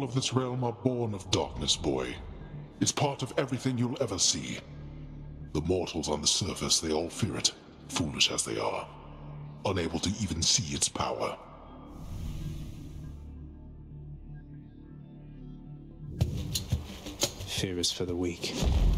of this realm are born of darkness, boy. It's part of everything you'll ever see. The mortals on the surface, they all fear it, foolish as they are, unable to even see its power. Fear is for the weak.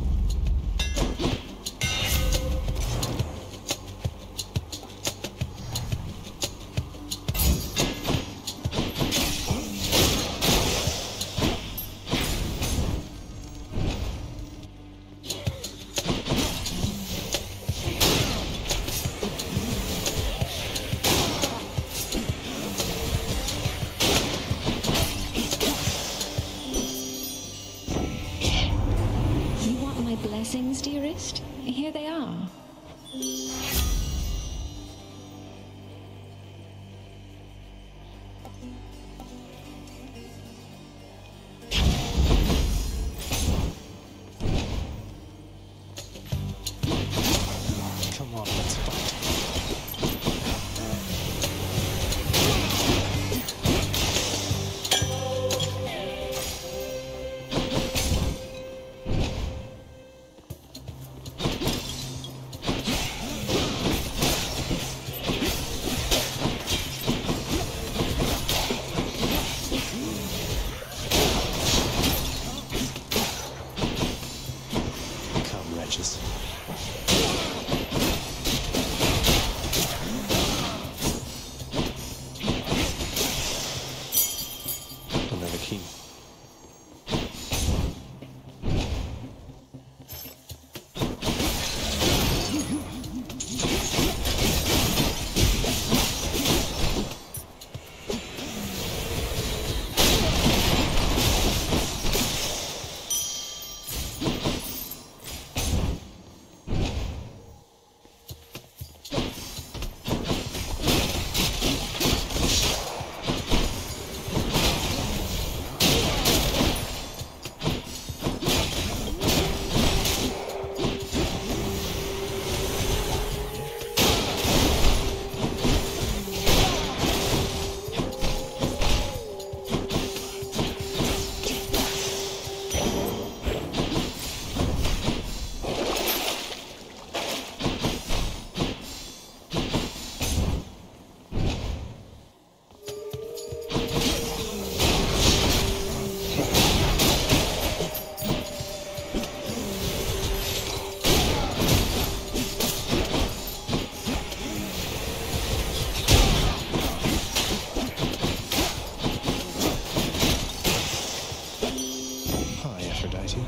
Blessings, dearest. Here they are. Come on, let's fight. Another key. Aphrodite.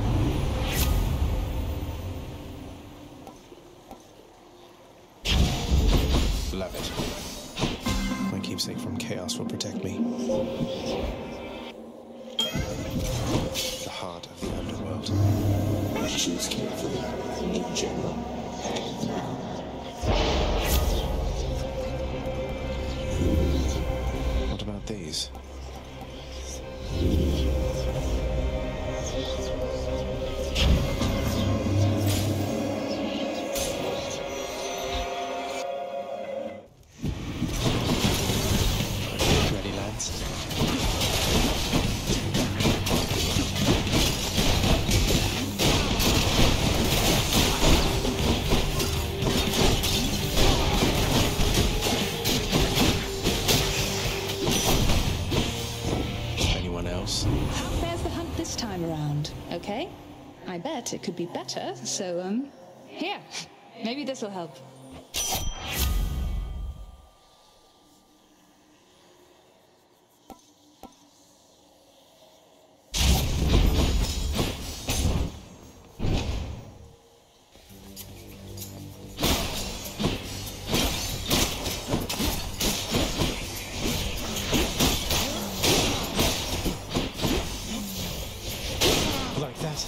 Love it. My keepsake from chaos will protect me. The heart of the Underworld. Choose carefully, in general. What about these? Ready, lads? Anyone else? How fares the hunt this time around? Okay? I bet it could be better, so, here. Maybe this'll help. Like that.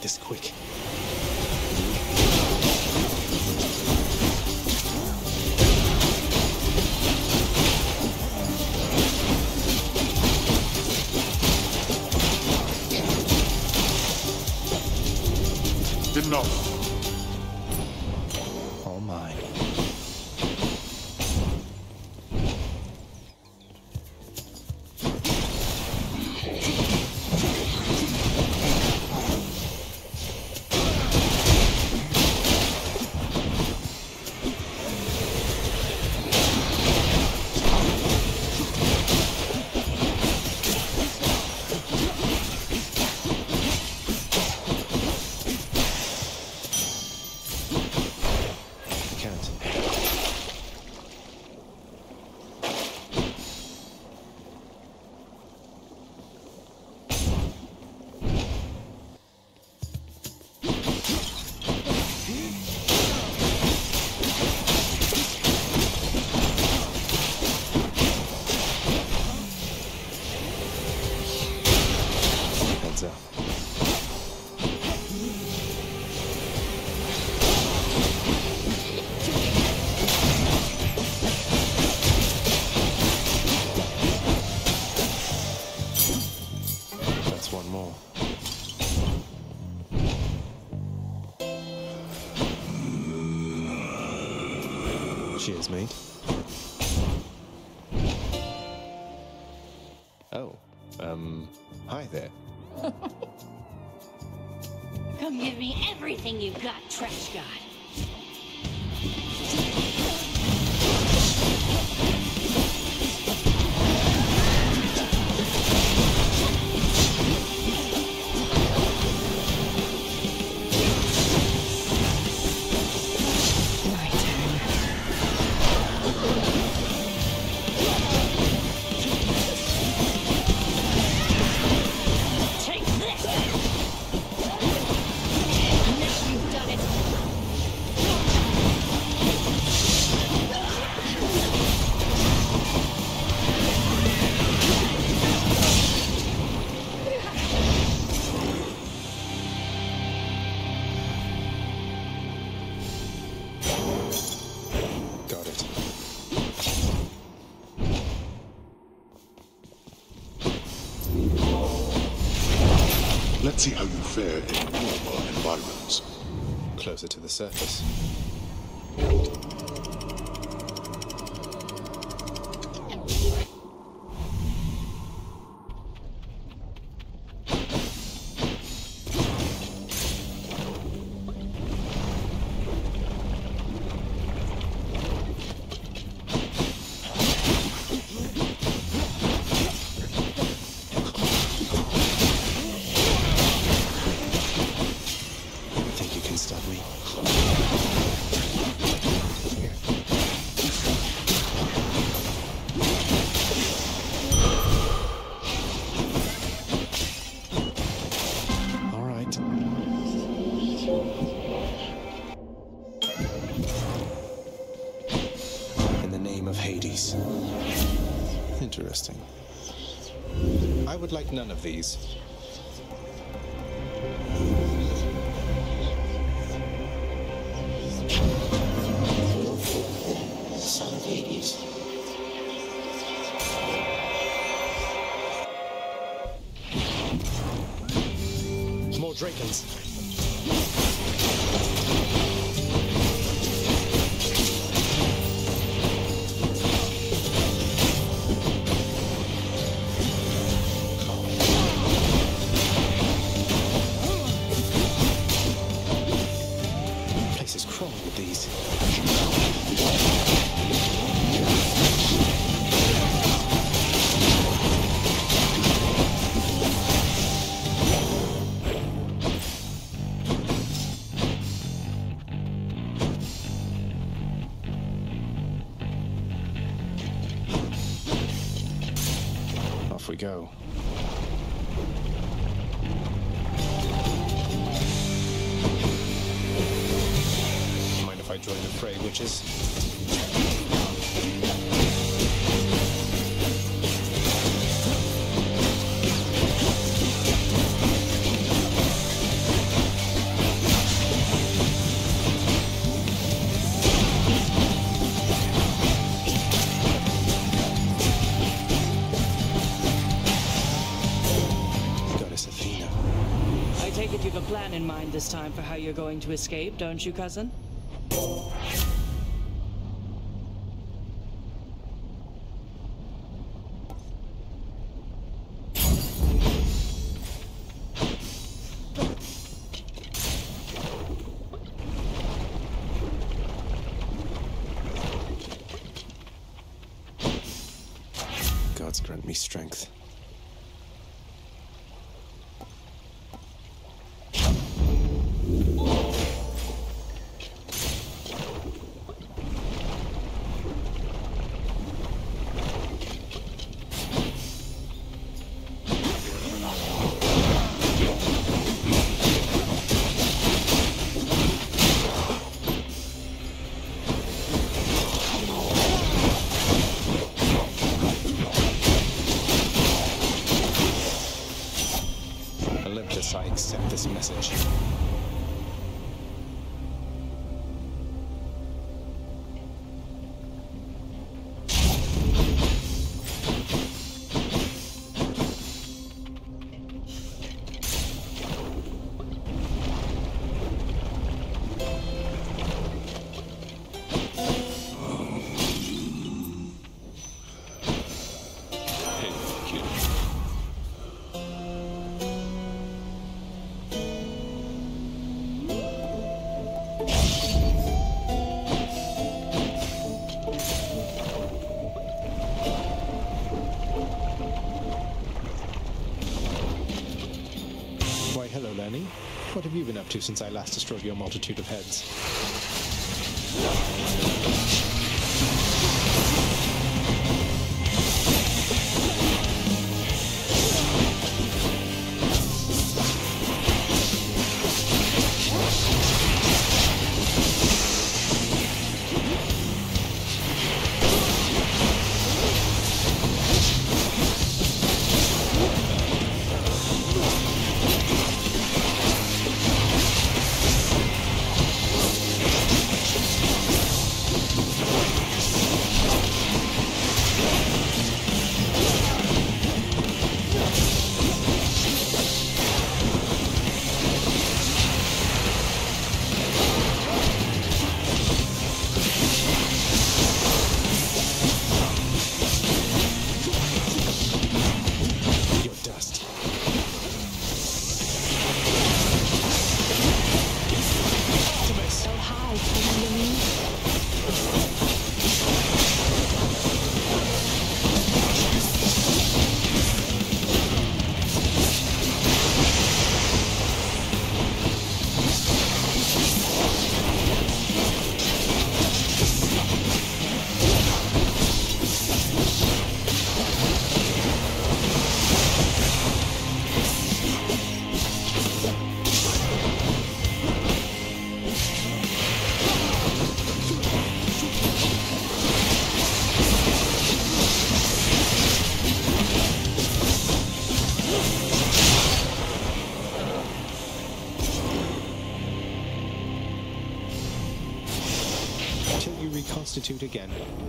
this quick. Enough. All mine. Cheers, mate. Oh, hi there. Come give me everything you've got, trash god. Let's see how you fare in warmer environments. Closer to the surface. In the name of Hades. Interesting. I would like none of these. Son of Hades. More Drakens. Place is crawling with these. Off we go. Mind if I join the fray, witches? You've a plan in mind this time for how you're going to escape, don't you, cousin? Gods grant me strength. I accept this message. What have you been up to since I last destroyed your multitude of heads? Reconstitute again.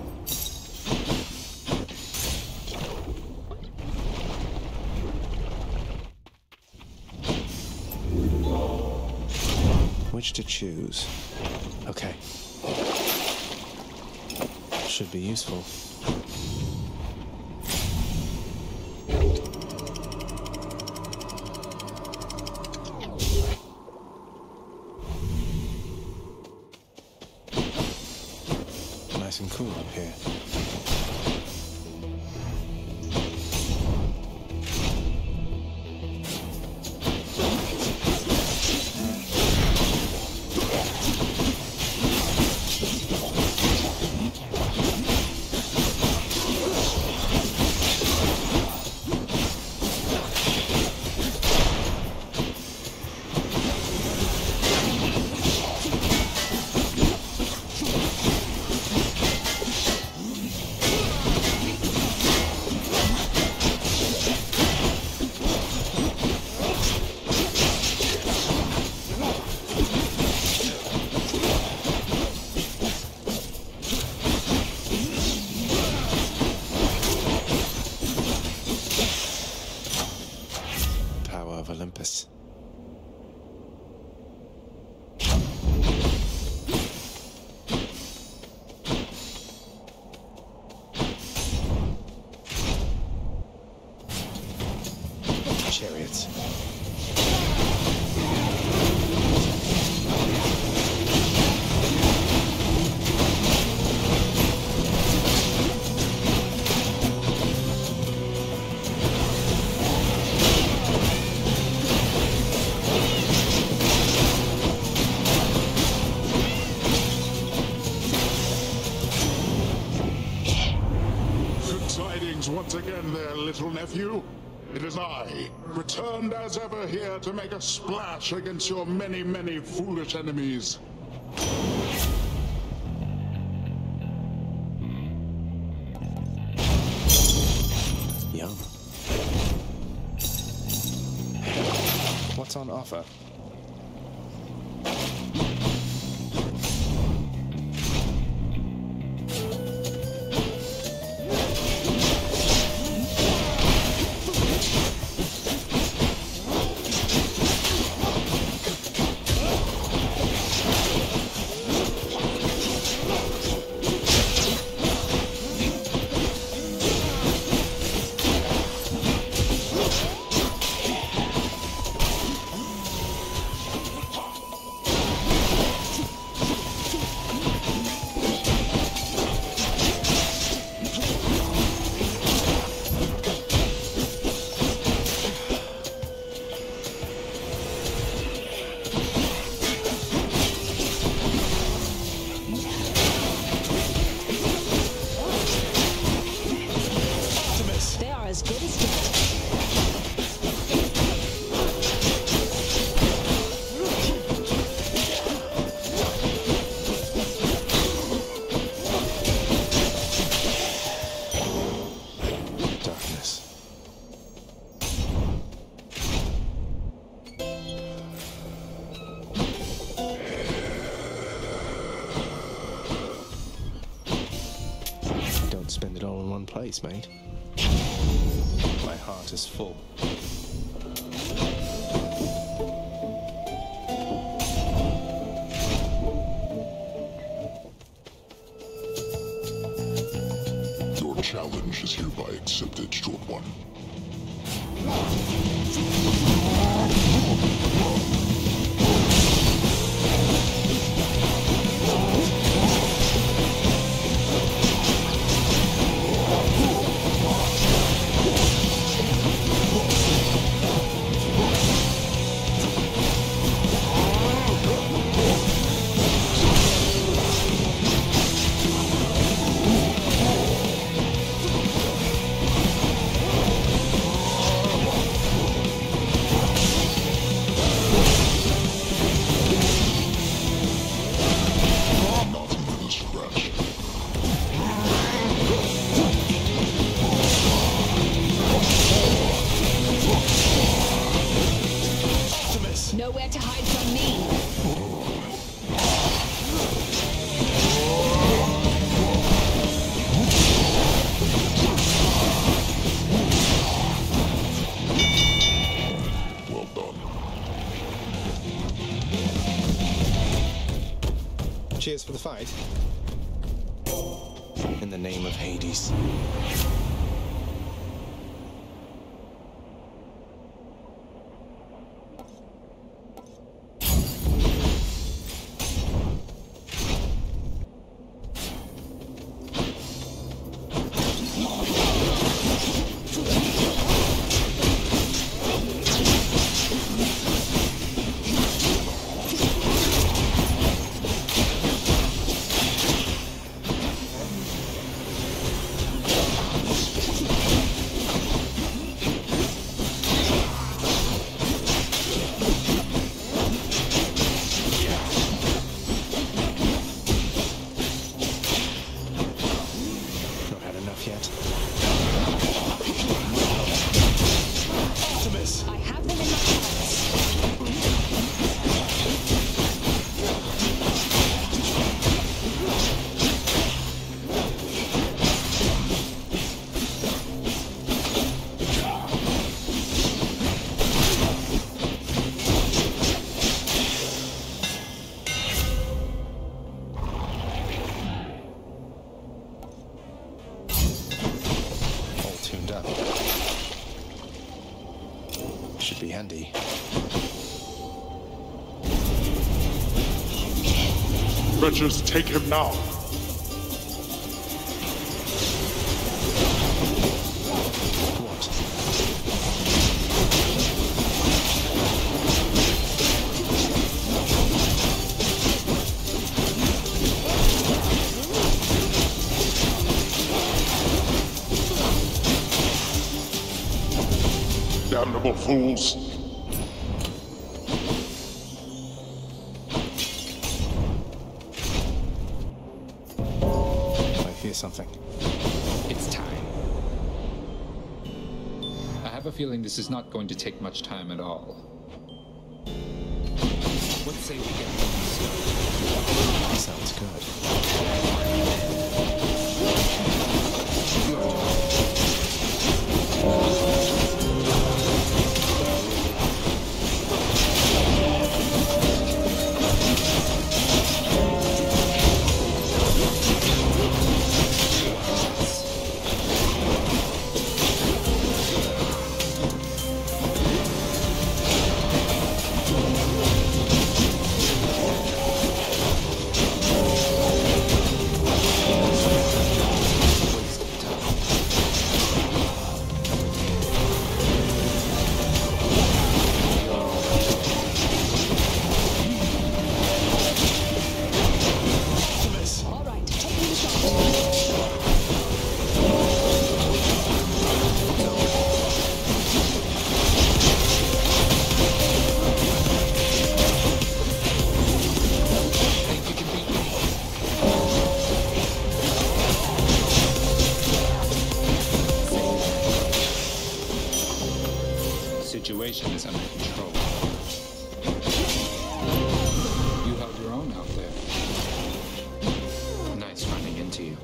Which to choose? Okay. Should be useful. Nice and cool up here. Olympus. chariots. Once again there, little nephew. It is I, returned as ever here to make a splash against your many, many foolish enemies. Yum. What's on offer? Spend it all in one place, mate. My heart is full. Your challenge is hereby accepted, short one. Nowhere to hide from me. Well done. Cheers for the fight. In the name of Hades. should be handy. Wretches, take him now! What? Damnable fools! I hear something. It's time. I have a feeling this is not going to take much time at all. Let's say we get things started. Sounds good. All right, taking the shot. Think you can beat me? Situation is under control. You held your own out there. Nice running into you.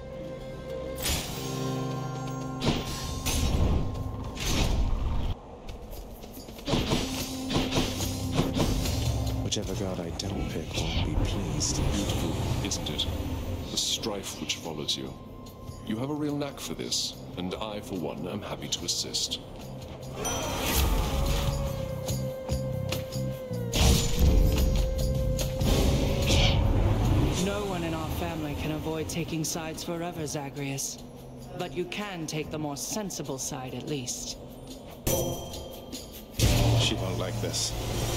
Whichever god I don't pick won't be pleased. Beautiful, isn't it? The strife which follows you. You have a real knack for this, and I, for one, am happy to assist. No one in our family can avoid taking sides forever, Zagreus. But you can take the more sensible side at least. She won't like this.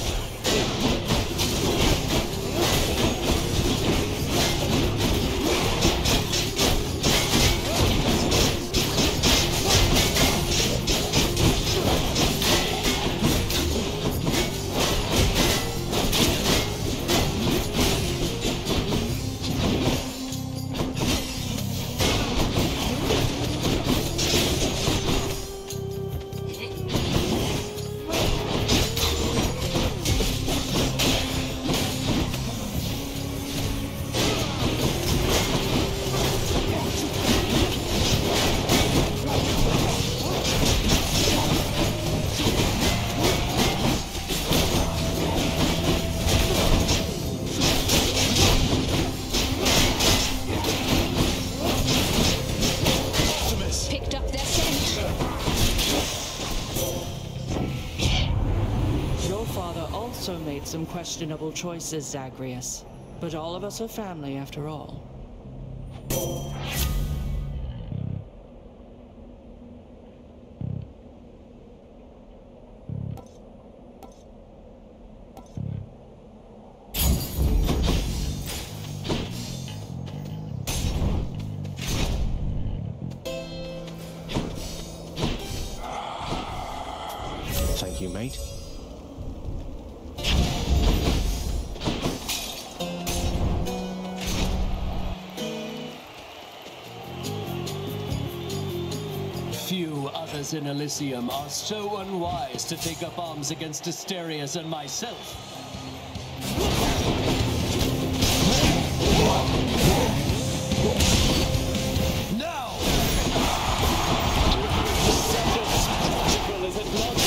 Picked up their scent. Your father also made some questionable choices, Zagreus. But all of us are family after all. Thank you, mate. Few others in Elysium are so unwise to take up arms against Asterius and myself. Now! Such a spectacle, is it not?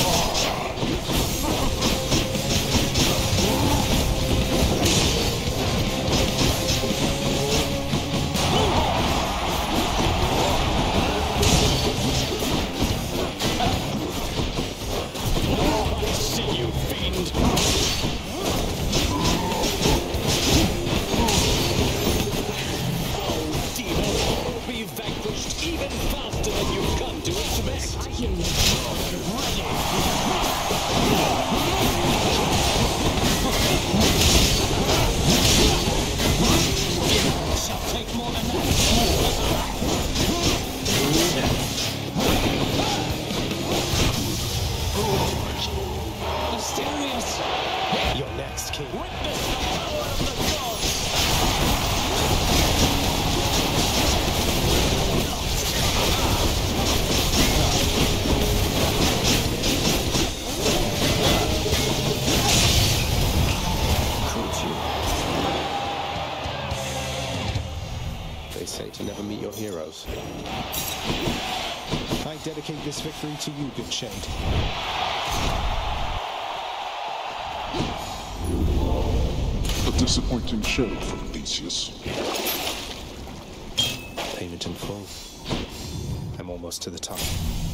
Shall take more than that. Asterius! You're next, King. Witness the power of the gods! They say to never meet your heroes. I dedicate this victory to you, good shade. A disappointing show from Theseus. Payment in full. I'm almost to the top.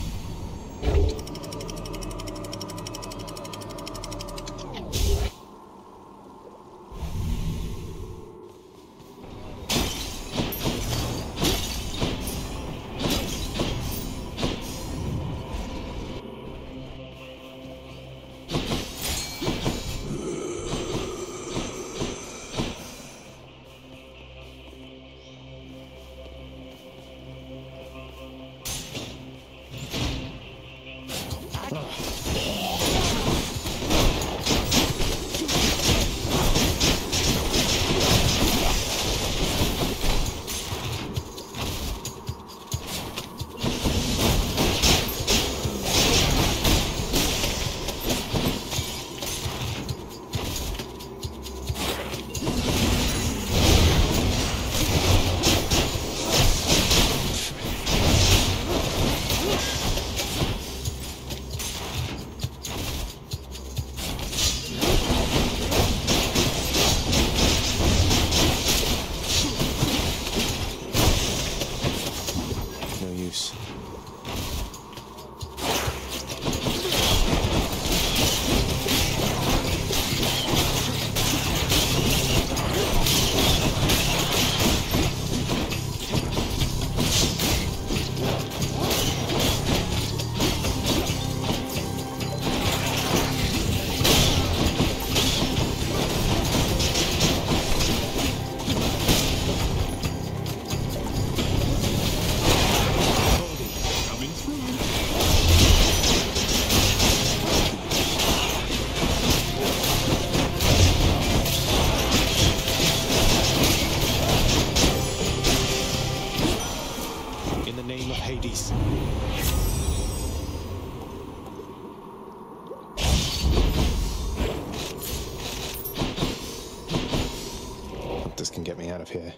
name of Hades. Hope this can get me out of here.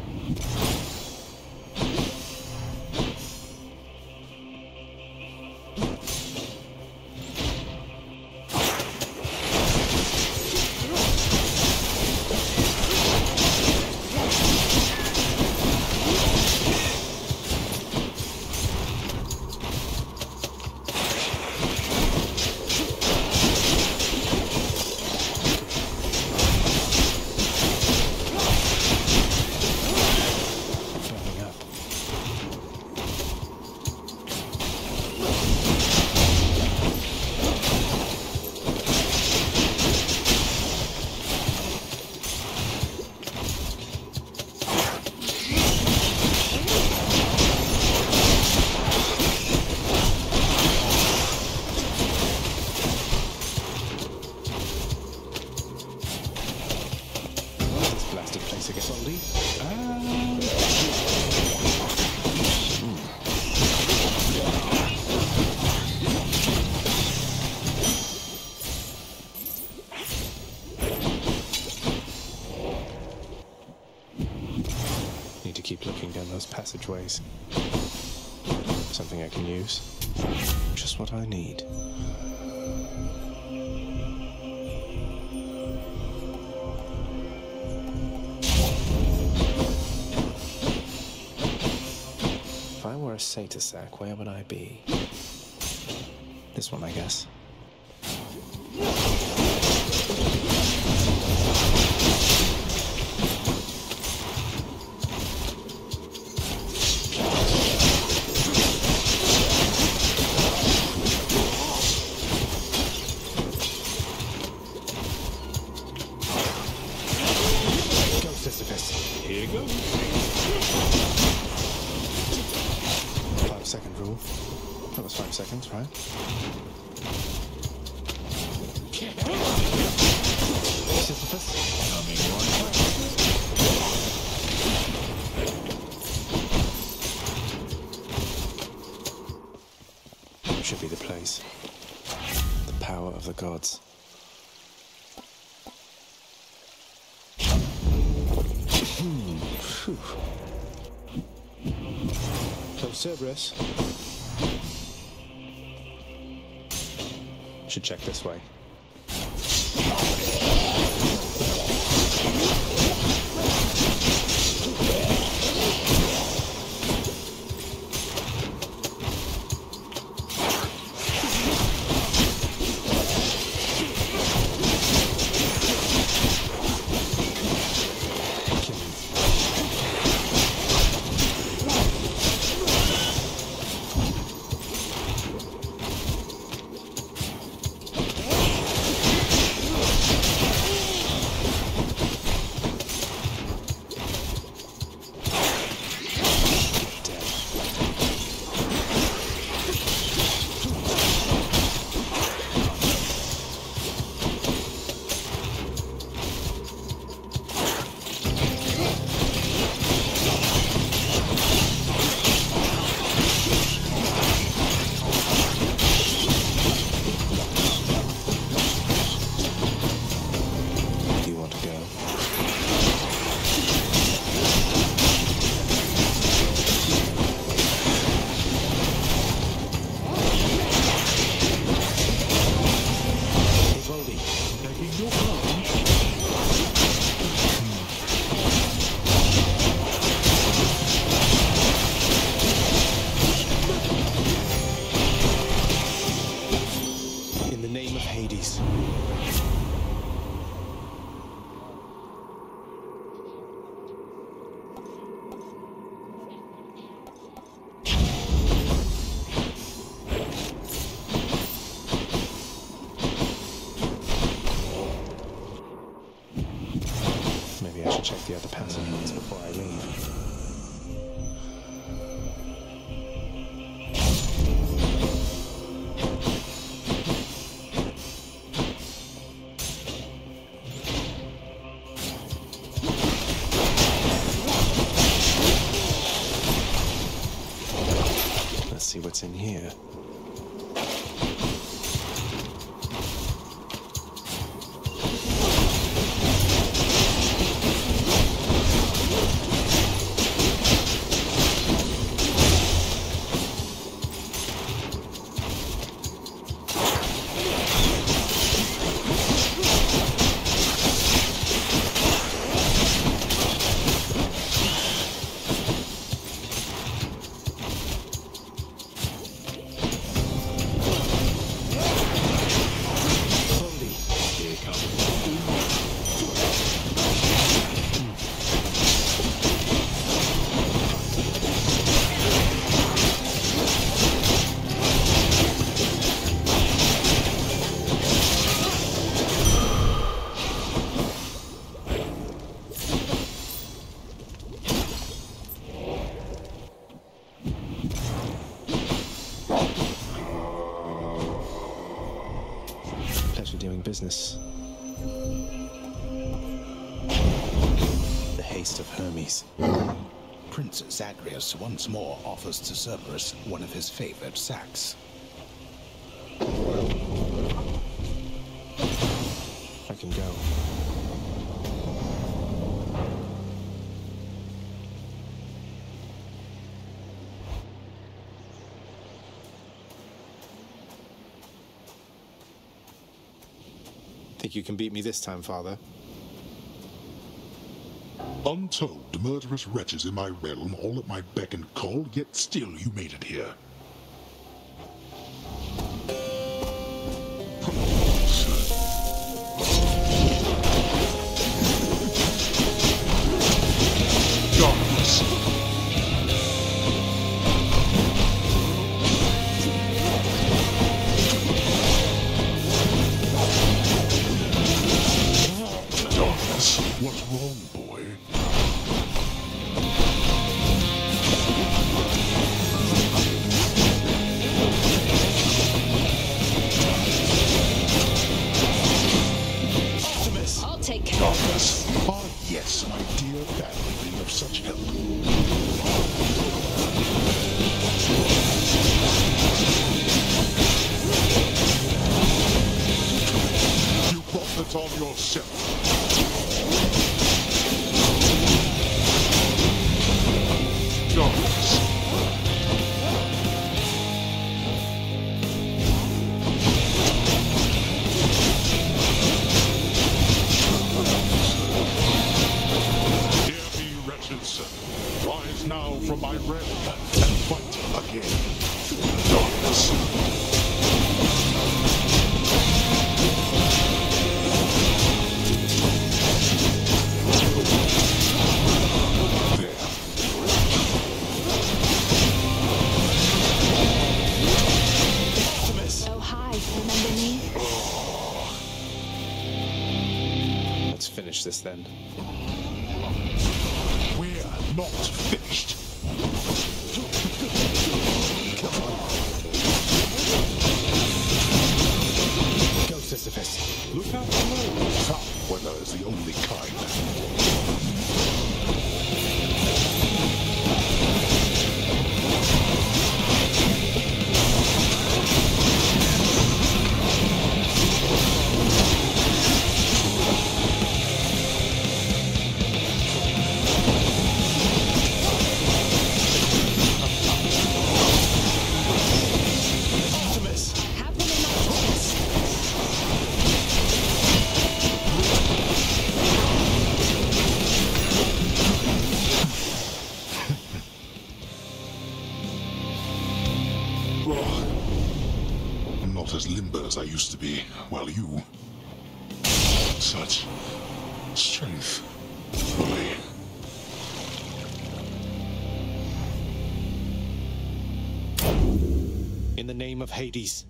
Need to keep looking down those passageways. Something I can use. Just what I need. If I were a satyr sack, where would I be? This one, I guess. Should be the place. The power of the gods. So Cerberus. Should check this way. Hades. Maybe I should check the other passive ones before I leave. See what's in here. Doing business. The haste of Hermes. Prince Zagreus once more offers to Cerberus one of his favorite sacks. I can go. Think you can beat me this time, Father? Untold murderous wretches in my realm, all at my beck and call, yet still you made it here. Darkness. What's wrong, boy? such help. You brought it on yourself. Darkness. Hear me, wretched servant. Rise now from my realm and fight again. Darkness. Oh, hi. Remember me? Let's finish this then. We're not finished. Go, Sisyphus. Look out below. Foul weather is the only kind. Have them in my hands. I'm not as limber as I used to be, while you... Such... strength. Boy. In the name of Hades.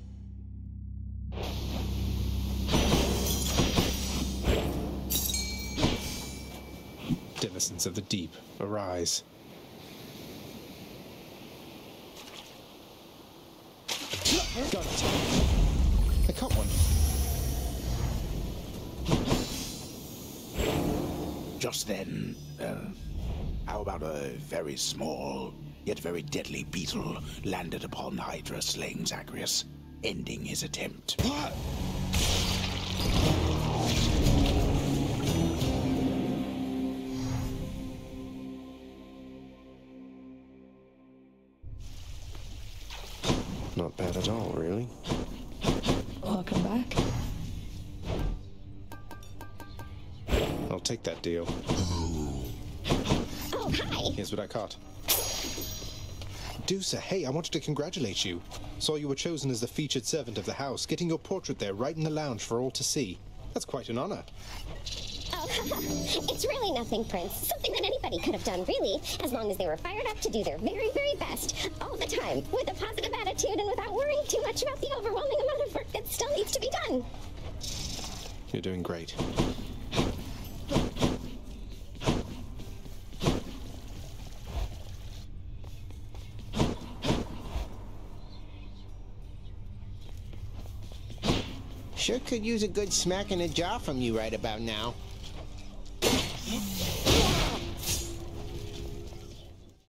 Denizens of the deep, arise. Got it. I caught one. Just then, how about a very small, yet very deadly beetle landed upon Hydra, slaying Zagreus, ending his attempt? What? Not bad at all, really. Welcome back. I'll take that deal. Oh, hi! Here's what I caught. Dusa, hey, I wanted to congratulate you. Saw you were chosen as the featured servant of the house, getting your portrait there right in the lounge for all to see. That's quite an honor. Oh, it's really nothing, Prince. Something that anybody could have done, really, as long as they were fired up to do their very, very best, all the time, with a positive attitude and without worrying too much about the overwhelming amount of work that still needs to be done. You're doing great. Sure could use a good smack in the jaw from you right about now.